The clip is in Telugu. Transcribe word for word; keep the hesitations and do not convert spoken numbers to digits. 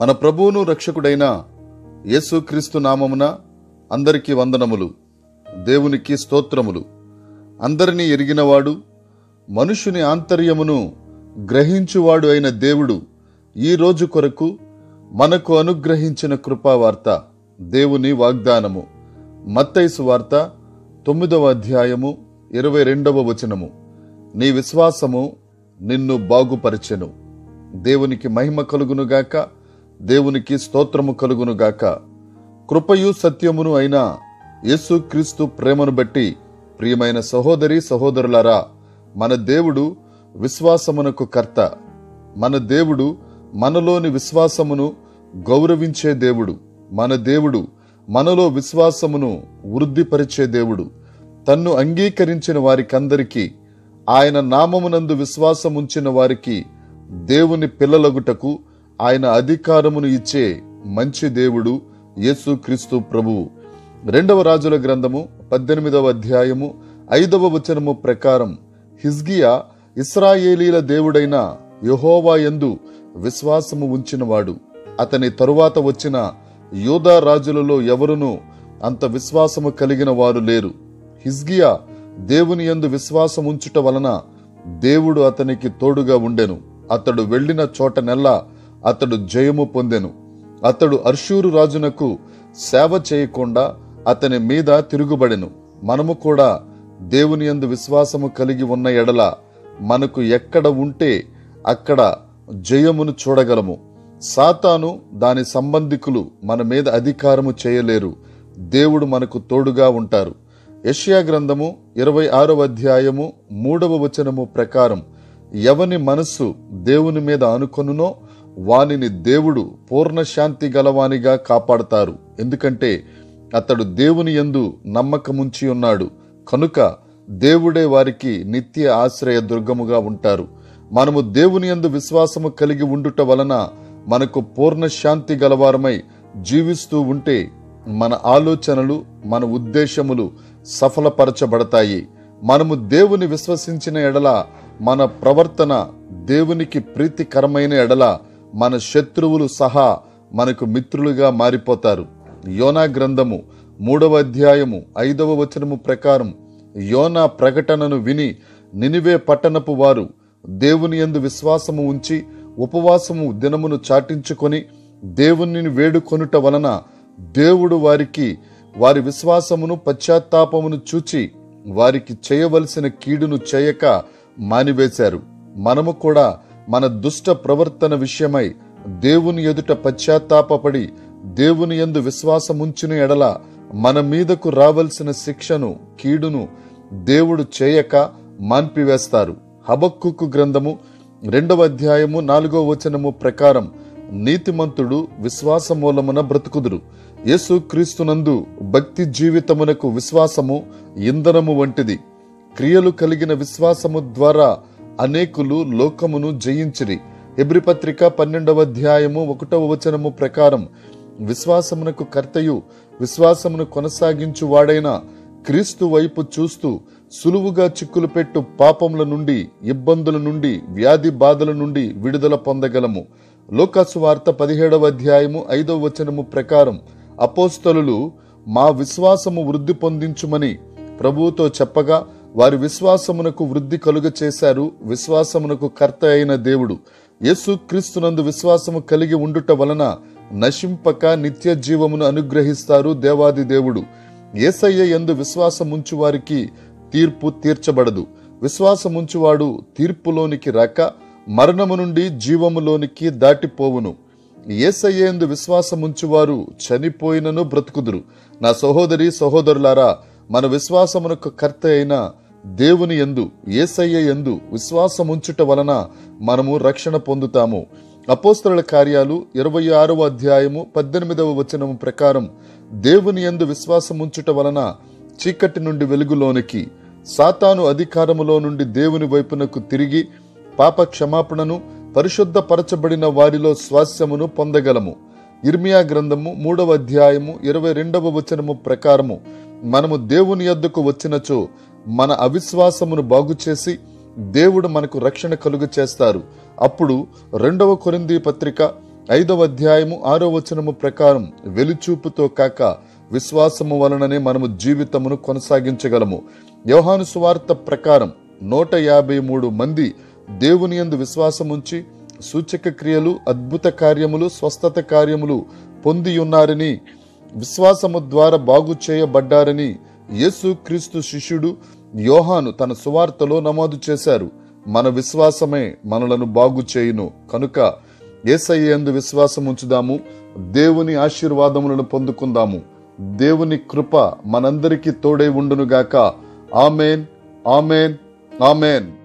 మన ప్రభువును రక్షకుడైన యేసుక్రీస్తు నామమున అందరికీ వందనములు. దేవునికి స్తోత్రములు. అందరినీ ఎరిగినవాడు, మనుషుని ఆంతర్యమును గ్రహించువాడు అయిన దేవుడు ఈ రోజు కొరకు మనకు అనుగ్రహించిన కృపావార్త, దేవుని వాగ్దానము. మత్తయి సువార్త తొమ్మిదవ అధ్యాయము ఇరవై రెండవ వచనము. నీ విశ్వాసము నిన్ను బాగుపరచెను. దేవునికి మహిమ కలుగునుగాక, దేవునికి స్తోత్రము కలుగునుగాక. కృపయు సత్యమును అయిన యేసుక్రీస్తు ప్రేమను బట్టి ప్రియమైన సహోదరి సహోదరులారా, మన దేవుడు విశ్వాసమునకు కర్త. మన దేవుడు మనలోని విశ్వాసమును గౌరవించే దేవుడు. మన దేవుడు మనలో విశ్వాసమును వృద్ధిపరిచే దేవుడు. తన్ను అంగీకరించిన వారికందరికీ, ఆయన నామమునందు విశ్వాసముంచిన వారికి దేవుని పిల్లలగుటకు ఆయన అధికారమును ఇచ్చే మంచి దేవుడు యేసుక్రీస్తు ప్రభువు. రెండవ రాజుల గ్రంథము పద్దెనిమిదవ అధ్యాయము ఐదవ వచనము ప్రకారం, హిజ్కియా ఇశ్రాయేలీల దేవుడైన యెహోవా యందు విశ్వాసము ఉంచినవాడు. అతని తరువాత వచ్చిన యూదా రాజులలో ఎవరునూ అంత విశ్వాసము కలిగిన వారు లేరు. హిజ్కియా దేవుని యందు విశ్వాసం ఉంచుట వలన దేవుడు అతనికి తోడుగా ఉండెను. అతడు వెళ్లిన చోటనెల్లా అతడు జయము పొందెను. అతడు అర్షూరు రాజునకు సేవ చేయకుండా అతని మీద తిరుగుబడెను. మనము కూడా దేవుని యందు విశ్వాసము కలిగి ఉన్న ఎడల మనకు ఎక్కడ ఉంటే అక్కడ జయమును చూడగలము. సాతాను దాని సంబంధికులు మన మీద అధికారము చేయలేరు. దేవుడు మనకు తోడుగా ఉంటారు. యెషయా గ్రంథము ఇరవై ఆరవ అధ్యాయము మూడవ వచనము ప్రకారం, ఎవని మనస్సు దేవుని మీద అనుకొనునో వానిని దేవుడు పూర్ణ శాంతి గలవానిగా కాపాడతారు. ఎందుకంటే అతడు దేవుని యందు నమ్మకముంచి ఉన్నాడు కనుక దేవుడే వారికి నిత్య ఆశ్రయ దుర్గముగా ఉంటారు. మనము దేవుని యందు విశ్వాసము కలిగి ఉండుట వలన మనకు పూర్ణ శాంతి గలవారమై జీవిస్తూ ఉంటే మన ఆలోచనలు, మన ఉద్దేశములు సఫలపరచబడతాయి. మనము దేవుని విశ్వసించిన ఎడల మన ప్రవర్తన దేవునికి ప్రీతికరమైన ఎడల మన శత్రువులు సహా మనకు మిత్రులుగా మారిపోతారు. యోనా గ్రంథము మూడవ అధ్యాయము ఐదవ వచనము ప్రకారం, యోనా ప్రకటనను విని నినివే పట్టణపు వారు దేవుని యందు విశ్వాసము ఉంచి ఉపవాసము దినమును చాటించుకొని దేవునిని వేడుకొనుట వలన దేవుడు వారికి వారి విశ్వాసమును పశ్చాత్తాపమును చూచి వారికి చేయవలసిన కీడును చేయక మానివేశారు. మనము కూడా మన దుష్ట ప్రవర్తన విషయమై దేవుని ఎదుట పశ్చాత్తాపపడి దేవుని యందు విశ్వాసముంచిన ఎడల మన మీదకు రావలసిన శిక్షను, కీడును దేవుడు చేయక మాన్పివేస్తారు. హబక్కూకు గ్రంథము రెండవ అధ్యాయము నాలుగో వచనము ప్రకారం, నీతిమంతుడు విశ్వాస మూలమున బ్రతుకుదురు. యేసుక్రీస్తునందు భక్తి జీవితమునకు విశ్వాసము ఇంధనము వంటిది. క్రియలు కలిగిన విశ్వాసము ద్వారా అనేకులు లోకమును జయించిరి. హెబ్రీ పత్రిక పన్నెండవ అధ్యాయము ఒకటవ వచనము ప్రకారం, విశ్వాసమునకు కర్తయు విశ్వాసమును కొనసాగించు వాడైన క్రీస్తు వైపు చూస్తూ సులువుగా చిక్కులు పెట్టు పాపముల నుండి, ఇబ్బందుల నుండి, వ్యాధి బాధల నుండి విడుదల పొందగలము. లూకాసు వార్త పదిహేడవ అధ్యాయము ఐదవ వచనము ప్రకారం, అపోస్తలులు మా విశ్వాసము వృద్ధి పొందించుమని ప్రభువుతో చెప్పగా వారి విశ్వాసమునకు వృద్ధి కలుగ చేశారు. విశ్వాసమునకు కర్త అయిన దేవుడు యేసుక్రీస్తునందు విశ్వాసము కలిగి ఉండుట వలన నశింపక నిత్య జీవమును అనుగ్రహిస్తారు దేవాది దేవుడు. యేసయ్య యందు విశ్వాసముంచు వారికి తీర్పు తీర్చబడదు. విశ్వాసముంచువాడు తీర్పులోనికి రాక మరణము నుండి జీవములోనికి దాటిపోవును. యేసయ్య యందు విశ్వాసముంచువారు చనిపోయినను బ్రతుకుదురు. నా సహోదరి సహోదరులారా, మన విశ్వాసమునకు కర్త అయిన దేవుని యందు, యేసయ్య యందు విశ్వాసముంచుట వలన మనము రక్షణ పొందుతాము. అపోస్తలుల కార్యాలు ఇరవై ఆరవ అధ్యాయము పద్దెనిమిదవ వచనము ప్రకారం, దేవుని యందు విశ్వాసముంచుట వలన చీకటి నుండి వెలుగులోనికి, సాతాను అధికారములో నుండి దేవుని వైపునకు తిరిగి పాప క్షమాపణను, పరిశుద్ధపరచబడిన వారిలో స్వాస్యమును పొందగలము. ఇర్మియా గ్రంథము మూడవ అధ్యాయము ఇరవై రెండవ వచనము ప్రకారము, మనము దేవుని యొద్దకు వచ్చినచో మన అవిశ్వాసమును బాగుచేసి దేవుడు మనకు రక్షణ కలుగ చేస్తారు. అప్పుడు రెండవ కొరింథీ పత్రిక ఐదవ అధ్యాయము ఆరో వచనము ప్రకారం వెలుచూపుతో కాక విశ్వాసము వలననే మనము జీవితమును కొనసాగించగలము. యోహాను సువార్త ప్రకారం నూట యాభై మూడు మంది దేవుని యందు విశ్వాసముంచి సూచక క్రియలు, అద్భుత కార్యములు, స్వస్థత కార్యములు పొంది ఉన్నారని, విశ్వాసము ద్వారా బాగు చేయబడ్డారని యేసు క్రీస్తు శిష్యుడు యోహాను తన సువార్తలో నమోదు చేశారు. మన విశ్వాసమే మనలను బాగు చేయును. కనుక యేసయ్య యందు విశ్వాసం ఉంచుదాము, దేవుని ఆశీర్వాదములను పొందుకుందాము. దేవుని కృప మనందరికీ తోడై ఉండునుగాక. Amen, amen, amen.